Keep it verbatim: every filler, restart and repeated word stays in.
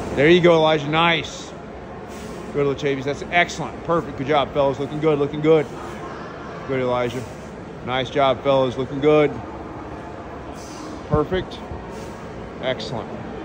There you go, Elijah. Nice. Good, Lachavious. That's excellent. Perfect. Good job, fellas. Looking good. Looking good. Good, Elijah. Nice job, fellas. Looking good. Perfect. Excellent.